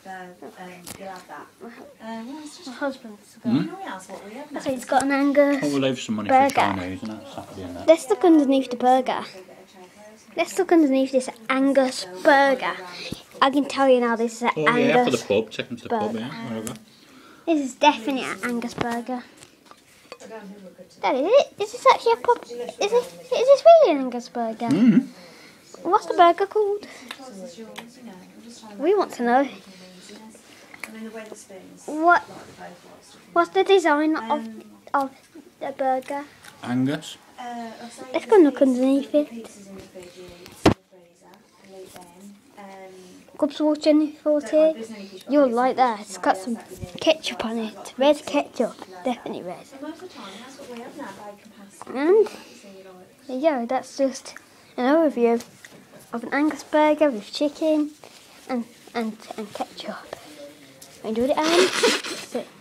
you'll have that. My husband's got. So He's got an Angus we'll leave some money burger. for Chinese and that's Saturday and that. Let's look underneath the burger. Let's look underneath this Angus burger. I can tell you now this is an Oh yeah, for the Angus. pub, take them to the pub, yeah, wherever. This is definitely an Angus burger. Daddy, is this actually a pub? Is this really an Angus burger? Mm. What's the burger called? We want to know. What's the design of the burger? Angus. Let's go and look underneath it. Grubs watching for tea. You'll like that. It's got some ketchup on it. Red ketchup. Definitely red. And there you go. That's just an overview of an Angus burger with chicken and ketchup. Want to do it, Anne? That's it.